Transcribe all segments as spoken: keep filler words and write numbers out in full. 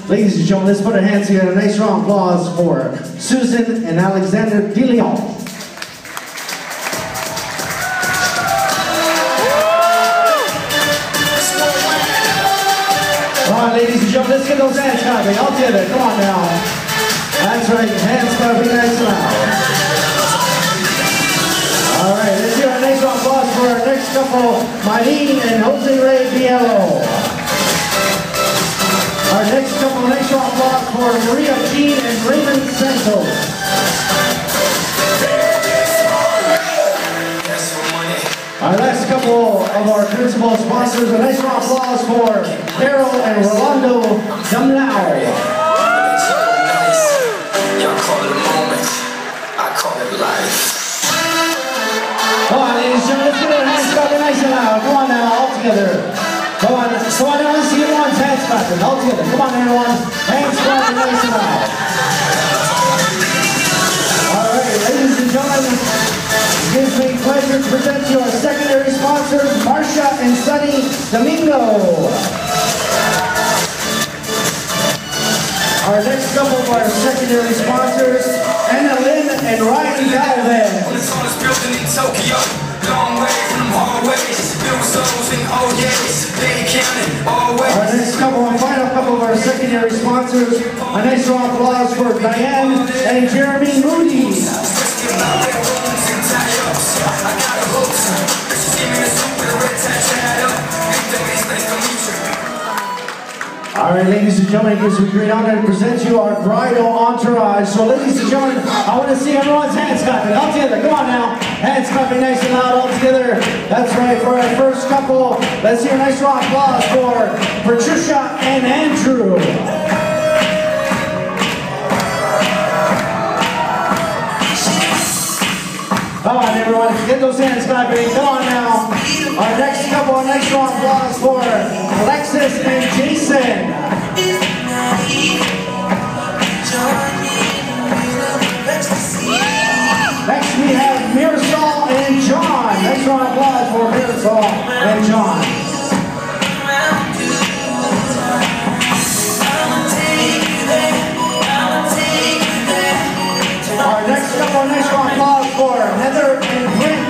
Ladies and gentlemen, let's put our hands together. A nice round of applause for Susan and Alexander De Leon. Come on, ladies and gentlemen, let's get those hands clapping all together. Come on now. That's right, hands clapping nice and loud. All right, let's hear a nice round of applause for our next couple, Marlene and Jose Ray Bielo. Our next couple, nice round of applause for Maria Jean and Raymond Santos. Our last couple of our principal sponsors, a nice round of applause for Carol and Rolando Damlao. Y'all call it a moment, I call it life. Come on, ladies and gentlemen, let's get our hands clapping nice and loud. Come on now, all together. Come on, come on now, let's see everyone's hands clapping all together. Come on, everyone, hands clapping nice and loud. All right, ladies and gentlemen, it gives me pleasure to present to you our secondary sponsors, Marcia and Sunny Domingo. Our next couple of our secondary sponsors, Anna Lynn and Ryan Galvin. Our next couple and final couple of our secondary sponsors, a nice round of applause for Diane and Jeremy Moody. All right, ladies and gentlemen, it gives me great honor to present you our bridal entourage. So, ladies and gentlemen, I want to see everyone's hands clapping all together. Come on now, hands clapping nice and loud all together. That's right, for our first couple, let's hear a nice round of applause for Patricia and Andrew. Come on, everyone, get those hands clapping. Come on now. Our next couple, a nice round of applause for Alexis and Jason. Next we have Mirsol and John. Nice round of applause for Mirsol and John. Our next couple, a nice round of applause for Heather and Prince.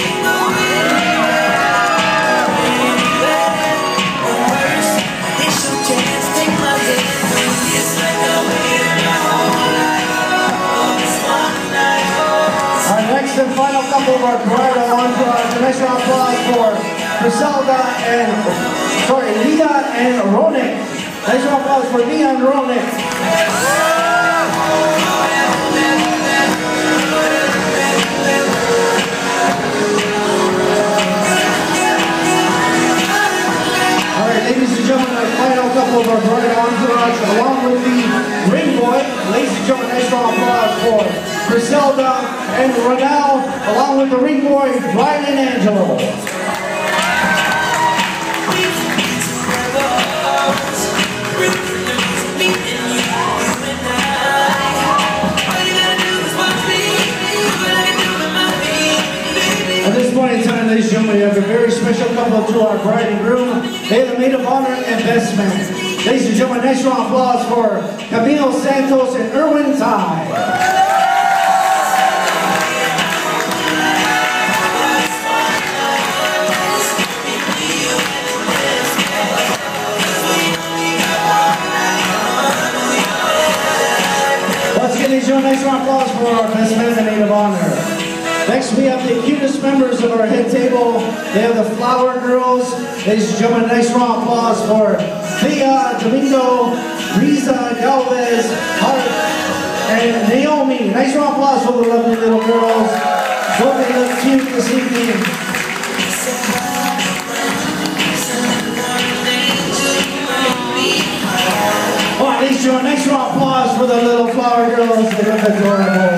And final couple of our bridal entourage. A nice round of applause for Griselda and, sorry, Leah and Ronik. Nice round of applause for Leah and Ronik. All right, ladies and gentlemen, our final couple of our bridal entourage, along with the ring boy. Ladies and gentlemen, nice round of applause for Griselda and Ronald, along with the ring boy, Ryan and Angelo. At this point in time, ladies and gentlemen, we have a very special couple to our bride and groom. They are the maid of honor and best man. Ladies and gentlemen, nice round of applause for Camilo Santos and Erwin Tai. Nice round of applause for our best man and maid of honor. Next, we have the cutest members of our head table. They have the Flower Girls. Ladies and gentlemen, nice round of applause for Thea, Domingo, Riza, Galvez, Hart, and Naomi. Nice round of applause for the lovely little girls. Hope they look cute this evening. All right, ladies and gentlemen, nice round of applause for the little flower girls. They look adorable.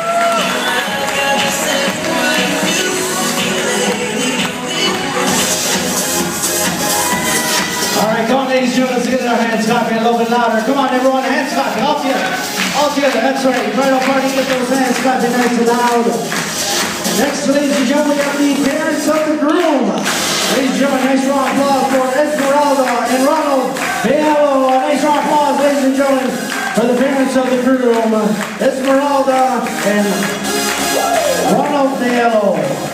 All right, come on, ladies and gentlemen, let's get our hands clapping a little bit louder. Come on, everyone, hands clapping, all together. All together, that's right. Bridal party, get those hands clapping nice and loud. Next, ladies and gentlemen, we have the parents of the groom. Ladies and gentlemen, nice round of applause for Esmeralda and Ronald Bielo. A nice round of applause, ladies and and gentlemen, for the parents of the groom, Esmeralda and Ronald Dale.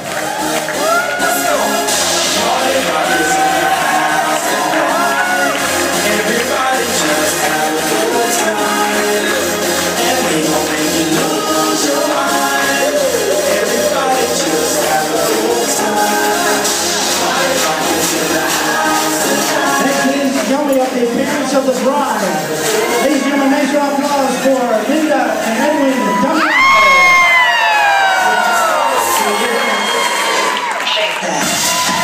The appearance of the bride. Ladies and gentlemen, nice round of applause for Linda and Edwin Dunbar. Shake that.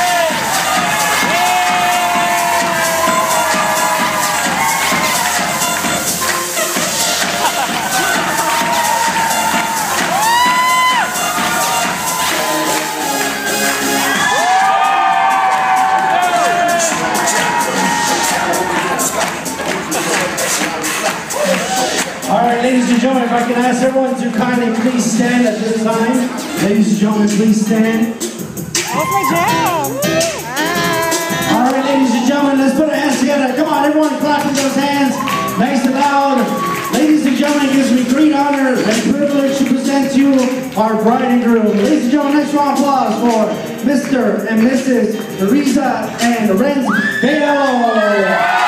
Alright, ladies and gentlemen, if I can ask everyone to kindly please stand at this time. Ladies and gentlemen, please stand. That's my jam! Alright, ladies and gentlemen, let's put our hands together. Come on, everyone, clap with those hands. Nice and loud. Ladies and gentlemen, it gives me great honor and privilege to present to you our bride and groom. Ladies and gentlemen, nice round of applause for Mister and Missus Teresa and Renz Bale.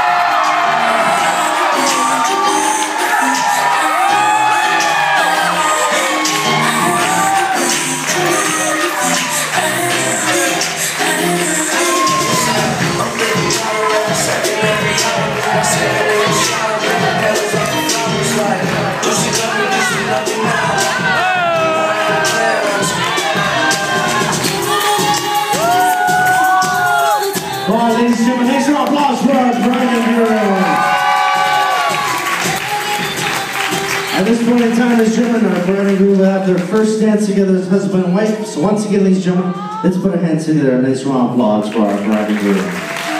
Ladies and gentlemen, next round of applause for our bride and groom. At this point in time, ladies and gentlemen, our bride and groom will have their first dance together as husband and wife. So once again, ladies and gentlemen, let's put our hands together. A nice round of applause for our bride and groom.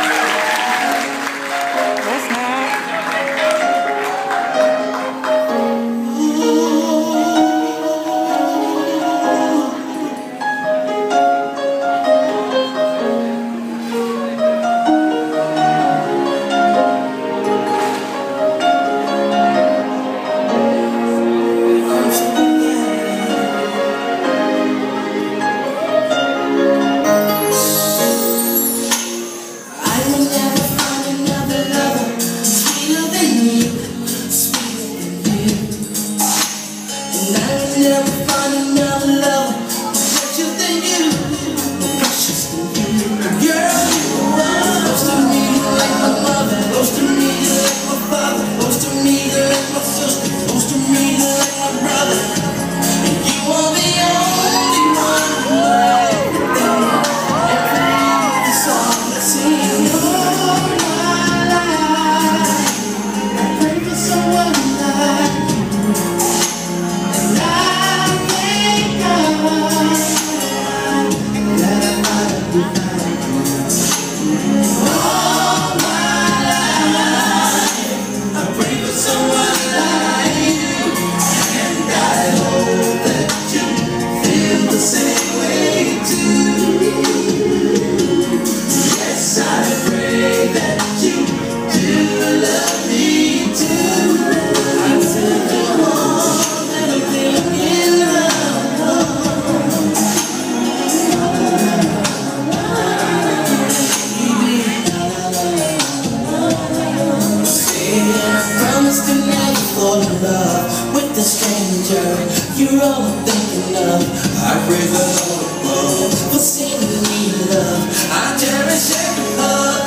You're all I'm thinking of. I pray the Lord above for sending me love. I cherish every hug.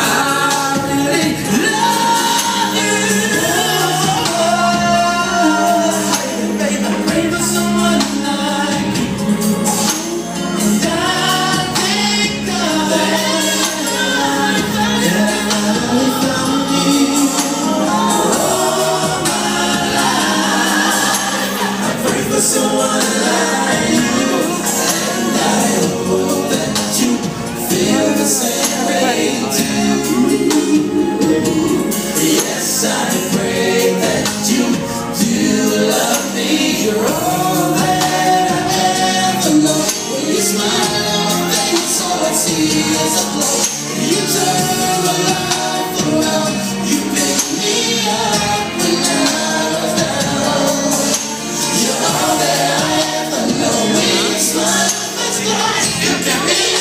I really love you. Baby, I pray for someone like you. And I thank God that I finally found you. All my life I pray for someone like you, and I hope that Let's go.